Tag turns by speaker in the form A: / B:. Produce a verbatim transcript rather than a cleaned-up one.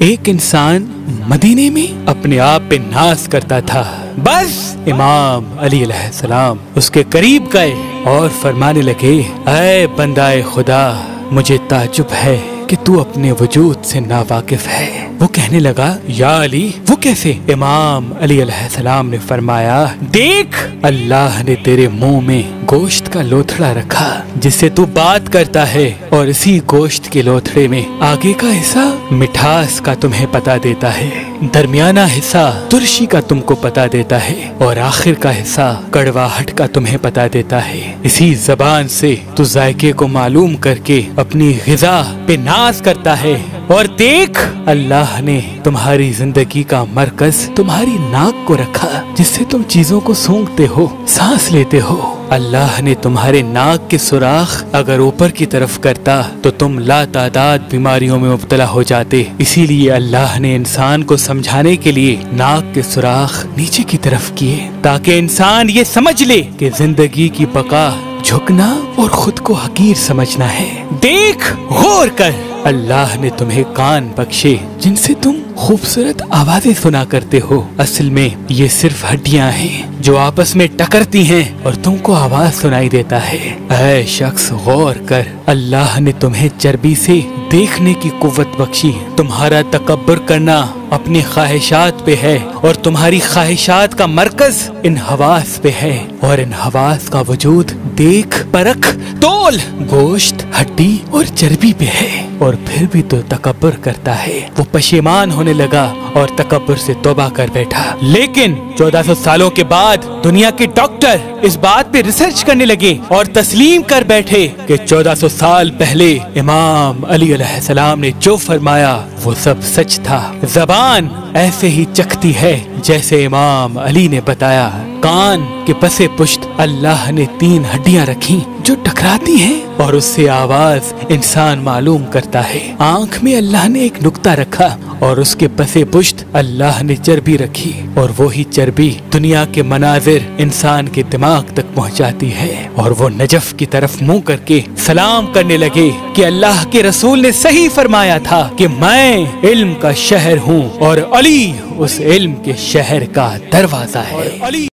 A: ایک انسان مدینے میں اپنے آپ پہ ناز کرتا تھا۔ بس امام علی علیہ السلام اس کے قریب گئے اور فرمانے لگے، اے بندہ خدا، مجھے تعجب ہے کہ تو اپنے وجود سے ناواقف ہے۔ وہ کہنے لگا، یا علی، وہ کیسے؟ امام علی علیہ السلام نے فرمایا، دیکھ، اللہ نے تیرے منہ میں گوشت کا لوتھڑا رکھا جس سے تو بات کرتا ہے، اور اسی گوشت کے لوتھڑے میں آگے کا حصہ مٹھاس کا تمہیں پتا دیتا ہے، درمیانہ حصہ ترشی کا تم کو پتا دیتا ہے، اور آخر کا حصہ کڑواہٹ کا تمہیں پتا دیتا ہے۔ اسی زبان سے تو ذائقے کو معلوم کر کے اپنی غذا پہ ناز کرتا ہے، اور دیکھ، اللہ نے تمہاری زندگی کا مرکز تمہاری ناک کو رکھا جس سے تم چیزوں کو سونگھتے ہو، سانس لیتے ہو۔ اللہ نے تمہارے ناک کے سوراخ اگر اوپر کی طرف کرتا تو تم لا تعداد بیماریوں میں مبتلا ہو جاتے، اسی لیے اللہ نے انسان کو سمجھانے کے لیے ناک کے سوراخ نیچے کی طرف کیے تاکہ انسان یہ سمجھ لے کہ زندگی کی بقا جھکنا اور خود کو حقیر سمجھنا ہے۔ دیکھ، غور کر، اللہ نے تمہیں کان بخشے جن سے تم خوبصورت آوازیں سنا کرتے ہو، اصل میں یہ صرف ہڈیاں ہیں جو آپس میں ٹکرتی ہیں اور تم کو آواز سنائی دیتا ہے۔ اے شخص، غور کر، اللہ نے تمہیں چربی سے دیکھنے کی قوت بخشی، تمہارا تکبر کرنا اپنی خواہشات پہ ہے، اور تمہاری خواہشات کا مرکز ان حواس پہ ہے، اور ان حواس کا وجود دیکھ، پرکھ، تول، گوشت، ہڈی اور چربی پہ ہے، اور پھر بھی تو تکبر کرتا ہے۔ وہ پشیمان ہونے لگا اور تکبر سے توبہ کر بیٹھا۔ لیکن چودہ سو سالوں کے بعد دنیا کے ڈاکٹر اس بات پہ ریسرچ کرنے لگے اور تسلیم کر بیٹھے کہ چودہ سو سال پہلے امام علی علیہ السلام نے جو فرمایا وہ سب سچ تھا۔ زبان ایسے ہی چکھتی ہے جیسے امام علی نے بتایا۔ کان کے پسے پشت اللہ نے تین ہڈیاں رکھی جو ٹکراتی ہیں اور اس سے آواز انسان معلوم کرتا ہے۔ آنکھ میں اللہ نے ایک نقطہ رکھا اور اس کے پسے پشت اللہ نے چربی رکھی، اور وہی چربی دنیا کے مناظر انسان کے دماغ تک پہنچاتی ہے، اور وہ نجف کی طرف منہ کر کے سلام کرنے لگے کہ اللہ کے رسول نے صحیح فرمایا تھا کہ میں علم کا شہر ہوں اور علی اس علم کے شہر کا دروازہ ہے۔